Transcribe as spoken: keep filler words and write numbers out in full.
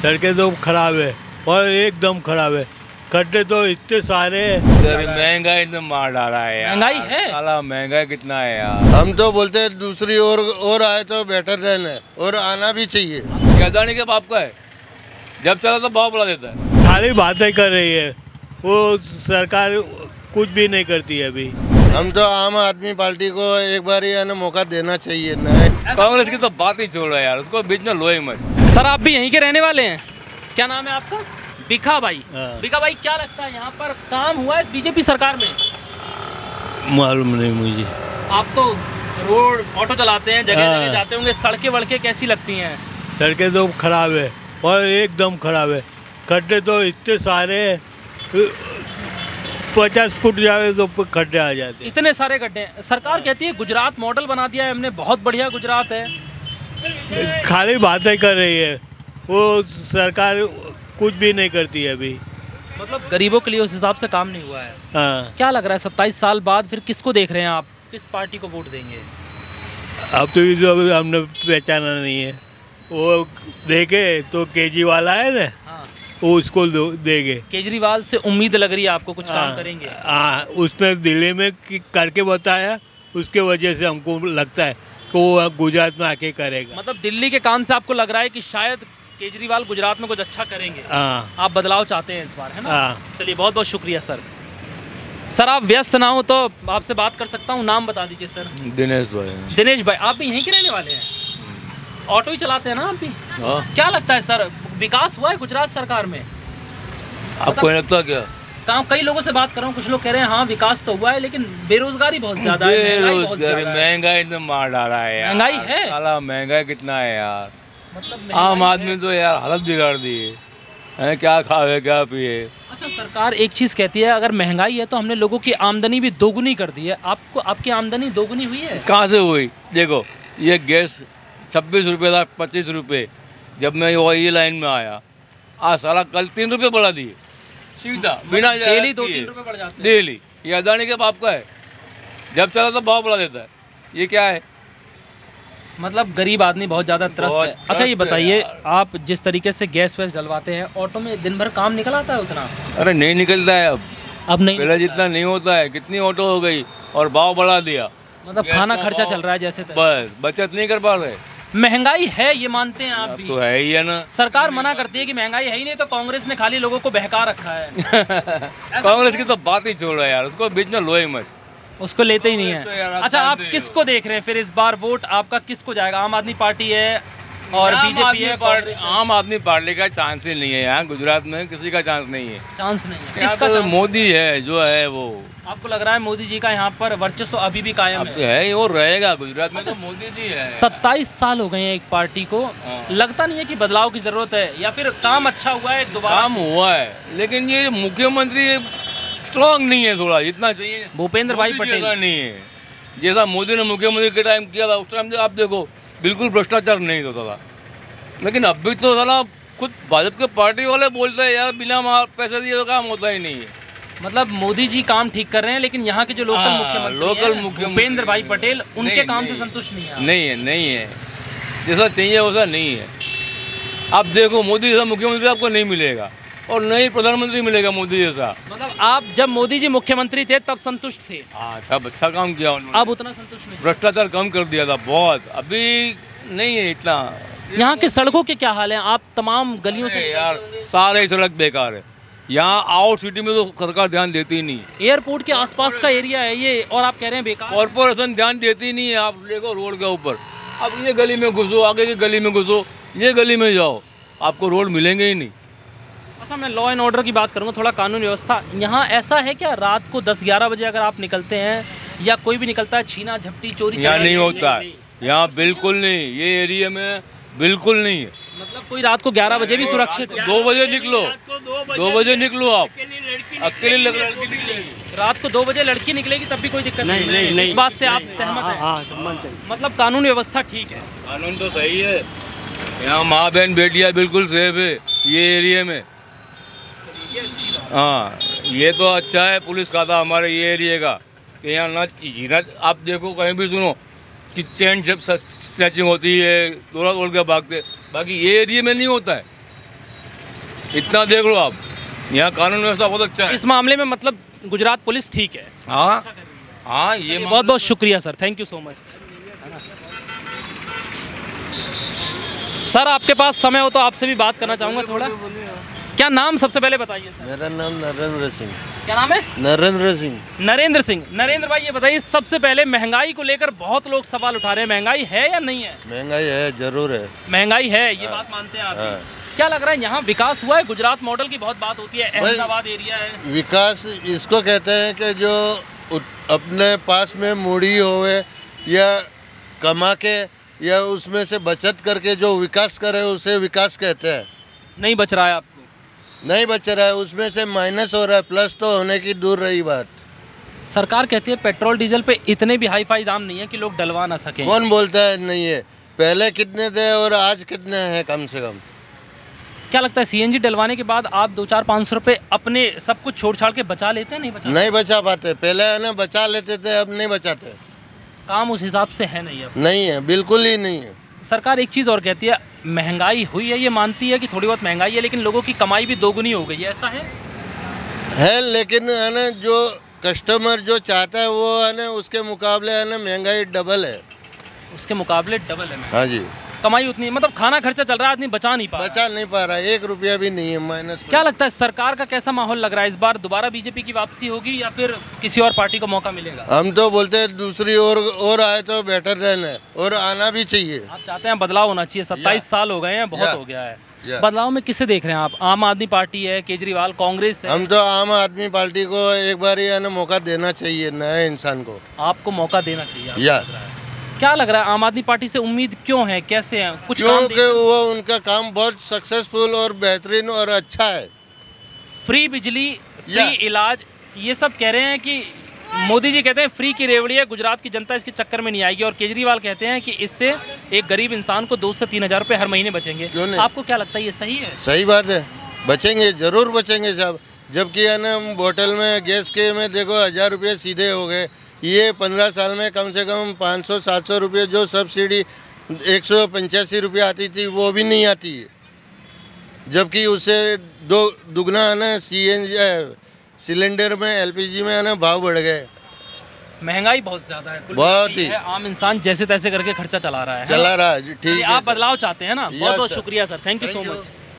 सड़कें तो खराब है और एकदम खराब है, खड्डे तो इतने सारे हैं। महंगाई तो मार डाला है यार। महंगाई है, साला महंगाई कितना है यार। हम तो बोलते हैं दूसरी ओर और आए तो बेटर रहना और आना भी चाहिए। अदानी के बाप का है, जब चला तो भाव बढ़ा देता है। खाली बातें कर रही है, वो सरकार कुछ भी नहीं करती है अभी। हम तो आम आदमी पार्टी को एक बार ही आने मौका देना चाहिए ना। कांग्रेस की तो बात ही छोड़ो यार, उसको बीच में लो ही मत। सर आप भी यहीं के रहने वाले हैं? क्या नाम है आपका? बिखा भाई। हाँ। बिखा भाई, क्या लगता है यहाँ पर काम हुआ है इस बीजेपी सरकार में? मालूम नहीं मुझे। आप तो रोड ऑटो चलाते हैं, जगह हाँ। जगह जाते होंगे, सड़कें वड़कें कैसी लगती हैं? सड़कें तो खराब है और एकदम खराब है, खड्डे तो इतने सारे हैं, पचास फुट जाए तो खड्डे आ जाते हैं। इतने सारे गड्ढे हैं। सरकार कहती है गुजरात मॉडल बना दिया है हमने, बहुत बढ़िया गुजरात है। खाली बातें कर रही है, वो सरकार कुछ भी नहीं करती है अभी। मतलब गरीबों के लिए उस हिसाब से काम नहीं हुआ है। हाँ, क्या लग रहा है सत्ताईस साल बाद फिर किसको देख रहे हैं आप? किस पार्टी को वोट देंगे? अब तो ये जो हमने पहचाना नहीं है, वो देखे तो केजरीवाल है ना, हाँ। वो उसको देंगे। केजरीवाल से उम्मीद लग रही है आपको, कुछ काम करेंगे? हाँ, उसने दिल्ली में करके बताया, उसके वजह से हमको लगता है कि वो गुजरात में आके करेगा। मतलब दिल्ली के काम से आपको लग रहा है कि शायद केजरीवाल गुजरात में कुछ अच्छा करेंगे। हाँ आप बदलाव चाहते हैं इस बार, है ना? हाँ। चलिए, बहुत बहुत शुक्रिया सर। सर आप व्यस्त ना हो तो आपसे बात कर सकता हूँ, नाम बता दीजिए सर। दिनेश भाई। दिनेश भाई, आप भी यहीं के रहने वाले हैं? ऑटो ही चलाते हैं ना आप भी? हाँ। क्या लगता है सर, विकास हुआ है गुजरात सरकार में? आपको नहीं लगता क्या? काम कई लोगों से बात कर रहा हूँ, कुछ लोग कह रहे हैं हाँ विकास तो हुआ है, लेकिन बेरोजगारी बहुत ज्यादा है, महंगाई बहुत ज्यादा है। महंगाई तो मार डाला है यार। महंगाई है? साला महंगाई कितना है यार। मतलब आम महंगाई आदमी है। तो यार हालत बिगाड़ दी है, क्या खावे क्या पिए। अच्छा, सरकार एक चीज़ कहती है अगर महंगाई है तो हमने लोगों की आमदनी भी दोगुनी कर दी है। आपको आपकी आमदनी दोगुनी हुई है? कहाँ से हुई? देखो, ये गैस छब्बीस रुपये था, पच्चीस रुपये जब मैं ये लाइन में आया, आज साला कल तीन रुपये बढ़ा दिए सीधा, बिना डेली दो तीन रुपये बढ़ जाते हैं। डेली। ये अदानी के बाप का है, जब चला तो भाव बढ़ा देता है। ये क्या है? मतलब गरीब आदमी बहुत ज़्यादा त्रस्त बहुत है। अच्छा, ये त्रस्त है बताइए, यार। आप जिस तरीके से गैस वैस डलवाते हैं ऑटो में, दिन भर काम निकल आता है उतना? अरे नहीं निकलता है अब, अब नहीं। पहले जितना नहीं होता है। कितनी ऑटो हो गई और भाव बढ़ा दिया। मतलब गैस खाना का खर्चा भाव- चल रहा है जैसे तैसे। बस बचत नहीं कर पा रहे। महंगाई है, ये मानते हैं आप अब भी? तो है ही है ना। सरकार मना करती है कि महंगाई है ही नहीं, तो कांग्रेस ने खाली लोगों को बहका रखा है। कांग्रेस की तो बात ही छोड़ो यार, उसको बीच में लो ही मत। उसको लेते ही नहीं कांग्रेस तो यार है। आप अच्छा, आप जानते ही किसको देख रहे हैं फिर इस बार? वोट आपका किसको जाएगा? आम आदमी पार्टी है और आम बीजेपी आदमी है, पार्टी कांग्रेस है? आम आदमी पार्टी का चांस ही नहीं है यहाँ गुजरात में, किसी का चांस नहीं है। चांस नहीं है। यहाँ किसका तो चांस? मोदी है जो है वो। आपको लग रहा है मोदी जी का यहाँ पर वर्चस्व अभी भी कायम अब है? तो है ही, और रहेगा गुजरात में। अच्छा, तो मोदी जी है। सत्ताईस साल हो गए हैं एक पार्टी को, हाँ। लगता नहीं है कि बदलाव की जरूरत है, या फिर काम अच्छा हुआ है दोबारा? काम हुआ है, लेकिन ये मुख्यमंत्री स्ट्रांग नहीं है थोड़ा, जितना चाहिए। भूपेंद्र भाई मोदी पटेल जैसा नहीं है, जैसा मोदी ने मुख्यमंत्री के टाइम किया था उस टाइम आप देखो बिल्कुल भ्रष्टाचार नहीं होता था। लेकिन अभी तो साला खुद भाजपा के पार्टी वाले बोलते हैं यार बिना मार पैसे दिए तो काम होता ही नहीं है। मतलब मोदी जी काम ठीक कर रहे हैं, लेकिन यहाँ के जो लोकल हाँ, मुख्यमंत्री लोकल हैं, मुख्यमंत्री भूपेंद्र भाई पटेल, उनके नहीं, काम से नहीं। संतुष्ट नहीं है आप? नहीं है, नहीं है, जैसा चाहिए वैसा नहीं है। आप देखो मोदी जैसा मुख्यमंत्री आपको नहीं मिलेगा, और नहीं प्रधानमंत्री मिलेगा मोदी जैसा। मतलब आप जब मोदी जी मुख्यमंत्री थे तब संतुष्ट थे, हाँ, तब अच्छा काम किया उन्होंने। अब उतना संतुष्ट नहीं? भ्रष्टाचार कम कर दिया था बहुत, अभी नहीं है इतना। यहाँ की सड़कों के क्या हाल हैं? आप तमाम गलियों से अरे यार सारे सड़क बेकार है यहाँ। आउट सिटी में तो सरकार ध्यान देती ही नहीं है। एयरपोर्ट के आसपास का एरिया है ये, और आप कह रहे हैं बेकार? कॉर्पोरेशन ध्यान देती नहीं है। आप देखो रोड के ऊपर, अब ये गली में घुसो, आगे की गली में घुसो, ये गली में जाओ, आपको रोड मिलेंगे ही नहीं। अच्छा, मैं लॉ एंड ऑर्डर की बात करूँगा, थोड़ा कानून व्यवस्था यहाँ ऐसा है क्या? रात को दस ग्यारह बजे अगर आप निकलते हैं या कोई भी निकलता है, छीना झपटी चोरी यहाँ चकारी नहीं होता है, यहाँ बिल्कुल नहीं, ये एरिया में बिल्कुल नहीं है। मतलब कोई रात को ग्यारह बजे भी सुरक्षित है? दो बजे निकलो, दो बजे निकलो आप, अकेली लड़की निकलेगी। रात को दो बजे लड़की निकलेगी तब भी कोई दिक्कत नहीं? नहीं, नहीं, इस बात से आप सहमत हैं? मतलब कानून व्यवस्था ठीक है? कानून तो सही है, यहाँ माँ बहन बेटियाँ बिल्कुल सेफ है ये एरिया में। हाँ, ये तो अच्छा है पुलिस का था हमारे ये एरिया का, कि यहाँ ना जीना। आप देखो कहीं भी सुनो कि चैन जब स्नैचिंग होती है, दौड़ा दौड़ के भागते, बाकी ये एरिया में नहीं होता है। इतना देख लो आप, यहाँ कानून व्यवस्था बहुत अच्छा है। इस मामले में मतलब गुजरात पुलिस ठीक है। हाँ हाँ, ये बहुत बहुत शुक्रिया sir, thank you so much. Sir आपके पास समय हो तो आपसे भी बात करना चाहूँगा थोड़ा। क्या नाम सबसे पहले बताइए सर। मेरा नाम नरेंद्र सिंह। क्या नाम है? नरेंद्र सिंह। नरेंद्र सिंह। नरेंद्र भाई ये बताइए, सबसे पहले महंगाई को लेकर बहुत लोग सवाल उठा रहे हैं, महंगाई है या नहीं है? महंगाई है, जरूर है। महंगाई है, ये बात मानते हैं आप? हाँ। क्या लग रहा है यहाँ विकास हुआ है? गुजरात मॉडल की बहुत बात होती है, अहमदाबाद एरिया है। विकास इसको कहते हैं कि जो अपने पास में मूड़ी होवे या कमा के या उसमें से बचत करके जो विकास करे उसे विकास कहते हैं। नहीं बच रहा है आपको? नहीं बच रहा है, उसमें से माइनस हो रहा है, प्लस तो होने की दूर रही बात। सरकार कहती है पेट्रोल डीजल पे इतने भी हाई फाई दाम नहीं है कि लोग डलवा ना सकें। कौन बोलता है नहीं है? पहले कितने थे और आज कितने हैं कम से कम? क्या लगता है सीएनजी डलवाने के बाद आप दो चार पाँच सौ रुपये अपने सब कुछ छोड़ छाड़ के बचा लेते हैं? नहीं बचा नहीं बचा पाते। पहले है ना बचा लेते थे, अब नहीं बचाते। काम उस हिसाब से है नहीं अब? नहीं है, बिल्कुल ही नहीं है। सरकार एक चीज़ और कहती है, महंगाई हुई है, ये मानती है कि थोड़ी बहुत महंगाई है, लेकिन लोगों की कमाई भी दोगुनी हो गई है, ऐसा है? है, लेकिन है ना जो कस्टमर जो चाहता है वो है ना उसके मुकाबले है ना महंगाई डबल है। उसके मुकाबले डबल है? हाँ जी। कमाई उतनी, मतलब खाना खर्चा चल रहा है, आदमी बचा नहीं पा रहा। बचा नहीं पा रहा, एक रुपया भी नहीं है माइनस। क्या लगता है सरकार का कैसा माहौल लग रहा है? इस बार दोबारा बीजेपी की वापसी होगी या फिर किसी और पार्टी को मौका मिलेगा? हम तो बोलते हैं दूसरी ओर और आए तो बेटर देन है, और आना भी चाहिए। आप चाहते हैं बदलाव होना चाहिए? सत्ताईस साल हो गए हैं, बहुत हो गया है। या। बदलाव में किसे देख रहे हैं आप? आम आदमी पार्टी है, केजरीवाल, कांग्रेस है? हम तो आम आदमी पार्टी को एक बार ही है ना मौका देना चाहिए, नए इंसान को। आपको मौका देना चाहिए? आपको या लग रहा है। क्या लग रहा है आम आदमी पार्टी से उम्मीद क्यों है, कैसे है? कुछ काम क्योंकि वो उनका काम बहुत सक्सेसफुल और बेहतरीन और अच्छा है। फ्री बिजली, फ्री या। इलाज, ये सब कह रहे हैं कि मोदी जी कहते हैं फ्री की रेवड़ी है, गुजरात की जनता इसके चक्कर में नहीं आएगी, और केजरीवाल कहते हैं कि इससे एक गरीब इंसान को दो से तीन हजार रुपये हर महीने बचेंगे। क्यों नहीं? आपको क्या लगता है ये सही है? सही बात है, बचेंगे, जरूर बचेंगे साहब। जबकि है ना बोतल में गैस के में देखो हजार रुपये सीधे हो गए। ये पंद्रह साल में कम से कम पाँच सौ सात सौ रुपये जो सब्सिडी एक सौ पंचासी रुपये आती थी वो भी नहीं आती है। जबकि उससे दो दुगना है ना सी एन जी सिलेंडर में एल पी जी में है ना भाव बढ़ गए। महंगाई बहुत ज्यादा है, कुल बहुत महंगाई ही। है, आम इंसान जैसे तैसे करके खर्चा चला रहा है। चला रहा है जी, ठीक है। आप बदलाव चाहते हैं ना? बहुत बहुत सर। शुक्रिया sir, thank you so Thank you. Much.